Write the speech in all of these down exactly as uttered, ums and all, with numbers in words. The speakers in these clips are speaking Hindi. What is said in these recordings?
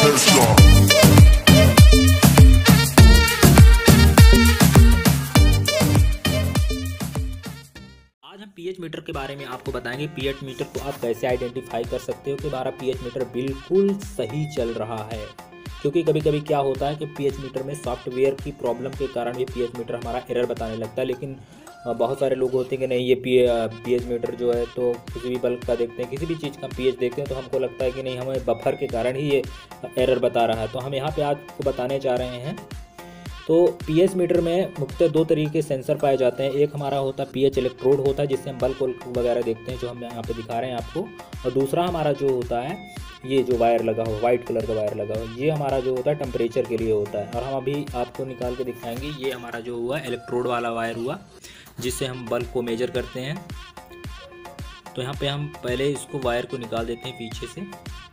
आज हम पीएच मीटर के बारे में आपको बताएंगे। पीएच मीटर को आप कैसे आइडेंटिफाई कर सकते हो कि हमारा पीएच मीटर बिल्कुल सही चल रहा है, क्योंकि कभी कभी क्या होता है कि पीएच मीटर में सॉफ्टवेयर की प्रॉब्लम के कारण भी पीएच मीटर हमारा एरर बताने लगता है। लेकिन बहुत सारे लोग होते हैं कि नहीं, ये पी पीएच मीटर जो है तो किसी भी बल्ब का देखते हैं, किसी भी चीज़ का पीएच देखते हैं तो हमको लगता है कि नहीं, हमें बफर के कारण ही ये एरर बता रहा है। तो हम यहाँ पे आपको बताने जा रहे हैं। तो पीएच मीटर में मुख्यतः दो तरीके के सेंसर पाए जाते हैं। एक हमारा होता है पीएच इलेक्ट्रोड होता है, जिससे हम बल्ब वगैरह देखते हैं, जो हम यहाँ पे दिखा रहे हैं आपको। और दूसरा हमारा जो होता है, ये जो वायर लगा हो, वाइट कलर का वायर लगा हो, ये हमारा जो होता है टेम्परेचर के लिए होता है। और हम अभी आपको निकाल के दिखाएंगे। ये हमारा जो हुआ इलेक्ट्रोड वाला वायर हुआ, जिससे हम बल्ब को मेजर करते हैं। तो यहाँ पे हम पहले इसको वायर को निकाल देते हैं पीछे से।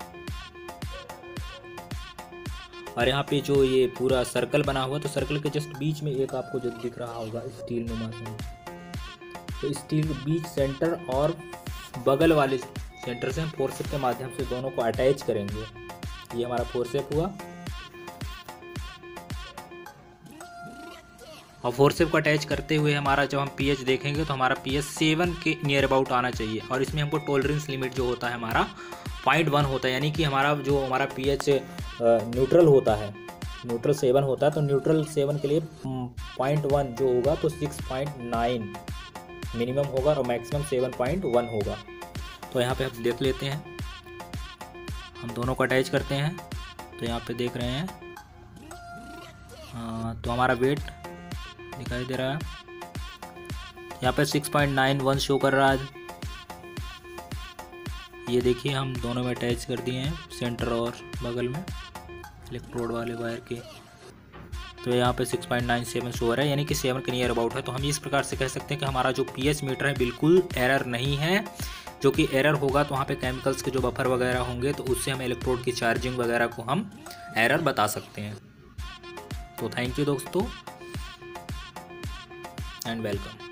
और यहाँ पे जो ये पूरा सर्कल बना हुआ, तो सर्कल के जस्ट बीच में एक आपको जो दिख रहा होगा स्टील नुमा से, तो स्टील के बीच सेंटर और बगल वाले सेंटर से हम फोर्सेप के माध्यम से दोनों को अटैच करेंगे। ये हमारा फोर्सेप हुआ, और फोर्सेप को अटैच करते हुए हमारा जब हम पीएच देखेंगे तो हमारा पीएच सेवन के नियर अबाउट आना चाहिए। और इसमें हमको टॉलरेंस लिमिट जो होता है हमारा पॉइंट वन होता है, यानी कि हमारा जो हमारा पीएच न्यूट्रल होता है, न्यूट्रल सेवन होता है, तो न्यूट्रल सेवन के लिए पॉइंट वन जो होगा तो सिक्स पॉइंट नाइन मिनिमम होगा और मैक्सिमम सेवन पॉइंट वन होगा। तो यहाँ पे हम देख लेते हैं, हम दोनों को अटैच करते हैं। तो यहाँ पे देख रहे हैं, आ, तो हमारा वेट दिखाई दे रहा है यहाँ पे six point nine one show कर रहा है। ये देखिए, हम दोनों में अटैच कर दिए हैं, सेंटर और बगल में इलेक्ट्रोड वाले वायर के। तो यहाँ पे six point nine seven show हो रहा है, यानी कि सेवन के नियर अबाउट है। तो हम इस प्रकार से कह सकते हैं कि हमारा जो पीएच मीटर है बिल्कुल एरर नहीं है। जो कि एरर होगा तो वहाँ पे केमिकल्स के जो बफर वगैरह होंगे, तो उससे हम इलेक्ट्रोड की चार्जिंग वगैरह को हम एरर बता सकते हैं। तो थैंक यू दोस्तों एंड वेलकम।